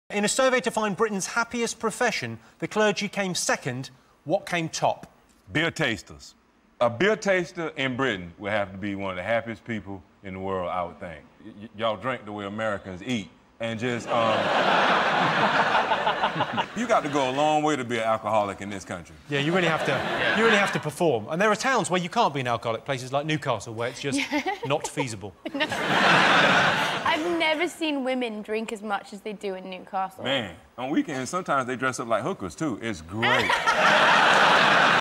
In a survey to find Britain's happiest profession, the clergy came second. What came top? Beer tasters. A beer taster in Britain would have to be one of the happiest people in the world, I would think. Y'all drink the way Americans eat, and just, you got to go a long way to be an alcoholic in this country. Yeah, you really have to. You really have to perform. And there are towns where you can't be an alcoholic, places like Newcastle, where it's just not feasible. No. I've never seen women drink as much as they do in Newcastle. Man, on weekends, sometimes they dress up like hookers, too. It's great.